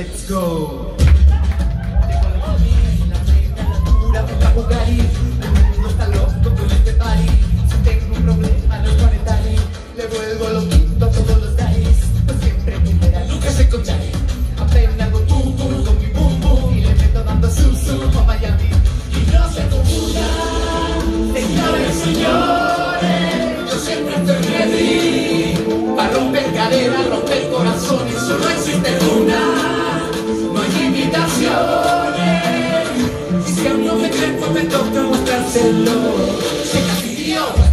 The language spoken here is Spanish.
let's go. Llegó la familia, la reina, la dura, venga a jugar y el mundo está loco con este party. Si tengo un problema no es monetario, le vuelvo loquito a todos los days. Pues siempre primera, nunca secundaria. Apenas hago tum tum con mi boom boom y le meto dando zoom zoom a Miami. Y no se confundan, señores y señores, yo siempre estoy ready para romper cadenas, romper corazones. Solo existe una, no hay imitaciones. Y si aún no me creen, pues me toca mostrárselo. Se castió.